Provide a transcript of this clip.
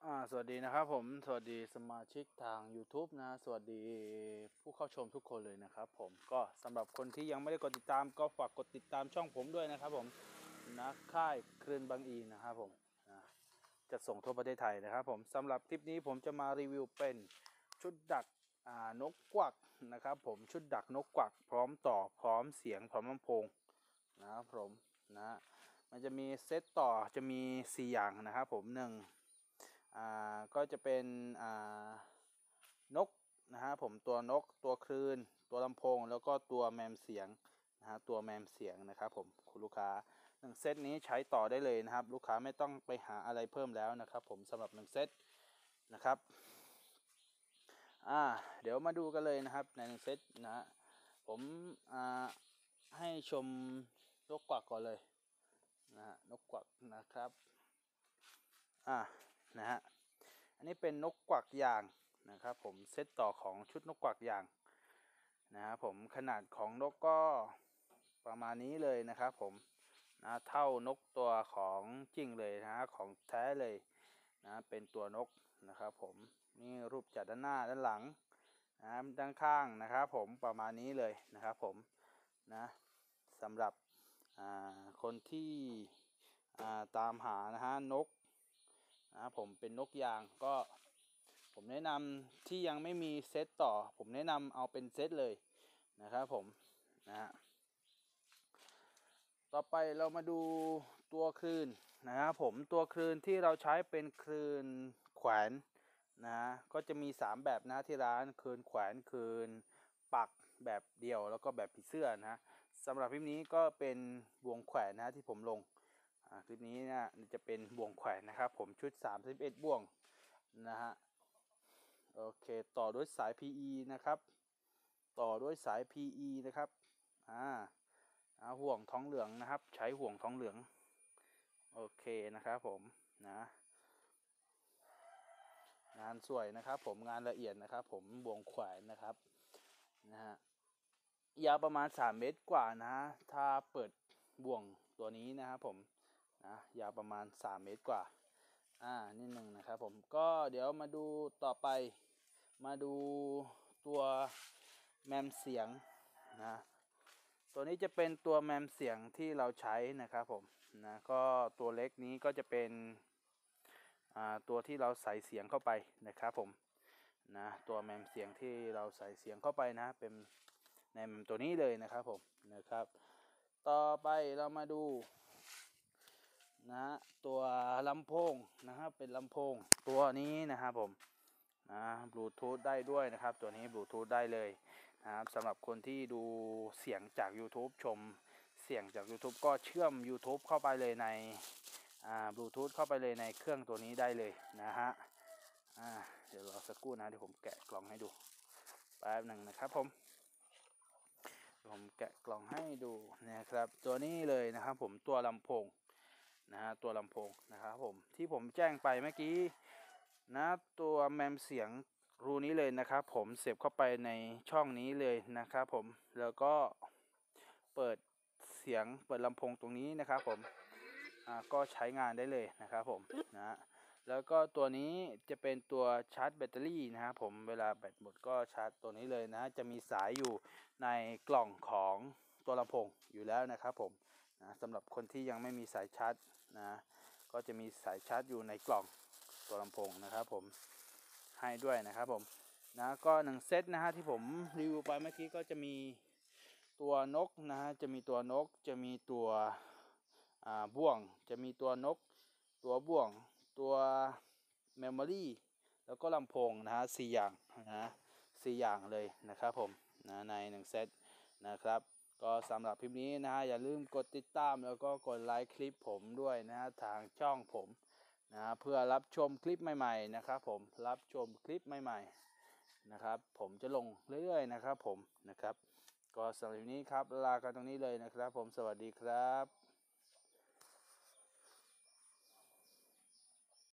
สวัสดีนะครับผมสวัสดีสมาชิกทาง YouTube นะสวัสดีผู้เข้าชมทุกคนเลยนะครับผมก็สำหรับคนที่ยังไม่ได้กดติดตามก็ฝากกดติดตามช่องผมด้วยนะครับผมนะค่ายคลื่นบางอีนะครับผมนะจะส่งทั่วประเทศไทยนะครับผมสำหรับคลิปนี้ผมจะมารีวิวเป็นชุดดักนกกวักนะครับผมชุดดักนกกวักพร้อมต่อพร้อมเสียงพร้อมลำโพงนะครับผมนะมันจะมีเซตต่อจะมี4อย่างนะครับผมก็จะเป็นนกนะฮะผมตัวนกตัวคลื่นตัวลำโพงแล้วก็ตัวแมมเสียงนะฮะตัวแมมเสียงนะครับผมคุณลูกค้า1เซตนี้ใช้ต่อได้เลยนะครับลูกค้าไม่ต้องไปหาอะไรเพิ่มแล้วนะครับผมสำหรับ1เซตนะครับเดี๋ยวมาดูกันเลยนะครับใน1เซตนะผมให้ชมนกกวักก่อนเลยนะฮะนกกวักนะครับนะฮะอันนี้เป็นนกกวักยางนะครับผมเซตต่อของชุดนกกวักยางนะครับผมขนาดของนกก็ประมาณนี้เลยนะครับผมนะเท่านกตัวของจริงเลยนะของแท้เลยนะเป็นตัวนกนะครับผมนี่รูปจากด้านหน้าด้านหลังนะด้านข้างนะครับผมประมาณนี้เลยนะครับผมนะสำหรับคนที่ตามหานะฮะนกผมเป็นนกยางก็ผมแนะนำที่ยังไม่มีเซตต่อผมแนะนำเอาเป็นเซตเลยนะครับผมนะฮะต่อไปเรามาดูตัวคลื่นนะครับผมตัวคลื่นที่เราใช้เป็นคลื่นแขวนนะก็จะมี3แบบนะที่ร้านคลื่นแขวนคลื่นปักแบบเดี่ยวแล้วก็แบบผีเสื้อนะสำหรับคลิปนี้ก็เป็นวงแขวนนะที่ผมลงคลิปนี้นะจะเป็นบ่วงแขวนนะครับผมชุด31บ่วงนะฮะโอเคต่อด้วยสาย PE นะครับต่อด้วยสาย PE นะครับห่วงท้องเหลืองนะครับใช้ห่วงท้องเหลืองโอเคนะครับผมนะงานสวยนะครับผมงานละเอียดนะครับผมบ่วงแขวนนะครับนะฮะยาวประมาณ3 เมตรกว่านะถ้าเปิดบ่วงตัวนี้นะครับผมนะยาวประมาณ3 เมตรกว่านิดหนึ่งนะครับผมก็เดี๋ยวมาดูต่อไปมาดูตัวแมมเสียงนะตัวนี้จะเป็นตัวแมมเสียงที่เราใช้นะครับผมนะก็ตัวเล็กนี้ก็จะเป็นตัวที่เราใส่เสียงเข้าไปนะครับผมนะตัวแมมเสียงที่เราใส่เสียงเข้าไปนะเป็นในแมมตัวนี้เลยนะครับผมนะครับต่อไปเรามาดูนะตัวลำโพงนะครับเป็นลำโพงตัวนี้นะครับผมบลูทูธได้ด้วยนะครับตัวนี้บลูทูธได้เลยนะครับสำหรับคนที่ดูเสียงจาก YouTube ชมเสียงจาก YouTube ก็เชื่อม YouTube เข้าไปเลยในบลูทูธเข้าไปเลยในเครื่องตัวนี้ได้เลยนะฮะเดี๋ยวรอสักครู่นะเดี๋ยวผมแกะกล่องให้ดูแป๊บหนึ่งนะครับผมแกะกล่องให้ดูนะครับตัวนี้เลยนะครับผมตัวลำโพงตัวลำโพงนะครับผมที่ผมแจ้งไปเมื่อกี้นะตัวแมมเสียงรูนี้เลยนะครับผมเสียบเข้าไปในช่องนี้เลยนะครับผมแล้วก็เปิดเสียงเปิดลำโพงตรงนี้นะครับผมก็ใช้งานได้เลยนะครับผมนะแล้วก็ตัวนี้จะเป็นตัวชาร์จแบตเตอรี่นะครับผมเวลาแบตหมดก็ชาร์จตัวนี้เลยนะจะมีสายอยู่ในกล่องของตัวลำโพงอยู่แล้วนะครับผมสำหรับคนที่ยังไม่มีสายชาร์จก็จะมีสายชาร์จอยู่ในกล่องตัวลำโพงนะครับผมให้ด้วยนะครับผมก็1 เซตนะฮะที่ผมรีวิวไปเมื่อกี้ก็จะมีตัวนกนะฮะจะมีตัวนกจะมีตัวบ่วงจะมีตัวนกตัวบ่วงตัวเมมโมรี่แล้วก็ลำโพงนะฮะ4อย่างนะ4อย่างเลยนะครับผมใน1 เซตนะครับก็สำหรับคลิปนี้นะอย่าลืมกดติดตามแล้วก็กดไลค์คลิปผมด้วยนะทางช่องผมเพื่อรับชมคลิปใหม่ๆนะครับผมรับชมคลิปใหม่ๆนะครับผมจะลงเรื่อยๆนะครับผมนะครับก็สำหรับวันนี้ครับลากันตรงนี้เลยนะครับผมสวัสดีครับ